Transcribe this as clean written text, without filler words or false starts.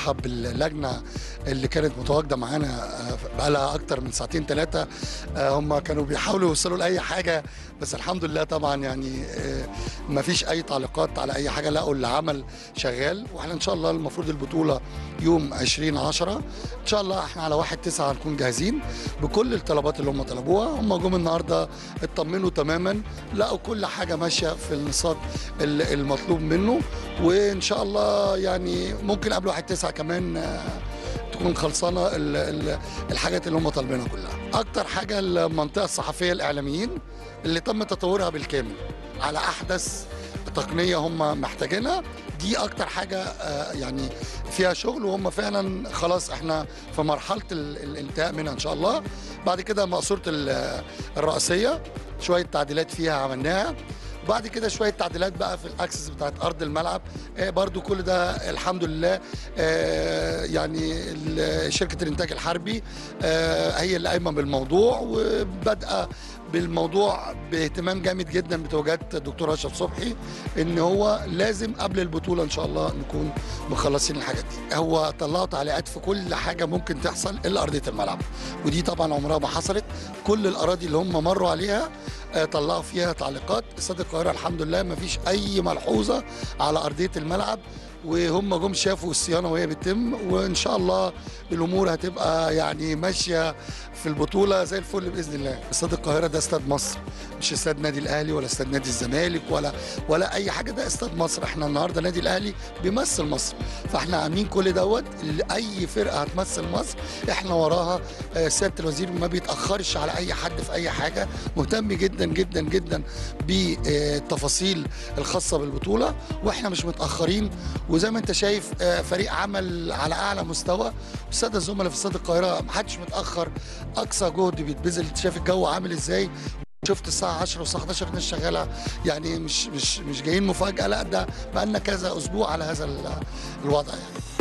برحب باللجنه اللي كانت متواجده معانا بقالها اكتر من ساعتين ثلاثه. هم كانوا بيحاولوا يوصلوا لاي حاجه، بس الحمد لله طبعا يعني ما فيش اي تعليقات على اي حاجه، لقوا العمل شغال. واحنا ان شاء الله المفروض البطوله يوم 20/10 ان شاء الله. احنا على 1/9 هنكون جاهزين بكل الطلبات اللي هم طلبوها. هم جم النهارده اطمنوا تماما، لقوا كل حاجه ماشيه في النصاب المطلوب منه، وان شاء الله يعني ممكن قبل 1/9 كمان تكون خلصانه الحاجات اللي هم طالبينها كلها. اكتر حاجه المنطقه الصحفيه الاعلاميين اللي تم تطورها بالكامل على احدث تقنيه هم محتاجينها، دي اكتر حاجه يعني فيها شغل، وهم فعلا خلاص احنا في مرحله الانتهاء منها ان شاء الله. بعد كده مقصوره الرئاسيه شويه تعديلات فيها عملناها، وبعد كده شويه تعديلات بقى في الاكسس بتاعت ارض الملعب. برضو كل ده الحمد لله يعني شركه الانتاج الحربي هي اللي قايمه بالموضوع، وبادئه بالموضوع باهتمام جامد جدا بتوجيهات الدكتور اشرف صبحي ان هو لازم قبل البطوله ان شاء الله نكون مخلصين الحاجات دي. هو طلعوا تعليقات في كل حاجه ممكن تحصل الا ارضيه الملعب، ودي طبعا عمرها ما حصلت. كل الاراضي اللي هم مروا عليها طلعوا فيها تعليقات. استاد القاهره الحمد لله ما فيش اي ملحوظه على ارضيه الملعب، وهم جم شافوا الصيانه وهي بتتم، وان شاء الله الامور هتبقى يعني ماشيه في البطوله زي الفل باذن الله. استاد القاهره ده استاد مصر، مش استاد نادي الاهلي ولا استاد نادي الزمالك ولا اي حاجه، ده استاد مصر. احنا النهارده نادي الاهلي بيمثل مصر، فاحنا عاملين كل دوت. اي فرقه هتمثل مصر احنا وراها. سياده الوزير ما بيتاخرش على اي حد في اي حاجه، مهتم جدا جدا جدا بالتفاصيل الخاصه بالبطوله، واحنا مش متاخرين. وزي ما انت شايف فريق عمل على اعلى مستوى. الساده الزملاء في استاد القاهره ما حدش متاخر، اقصى جهد بيتبذل. شايف الجو عامل ازاي، شفت الساعه 10 والساعه 11 الناس شغاله، يعني مش جايين مفاجاه، لا ده بقى لنا كذا اسبوع على هذا الوضع يعني.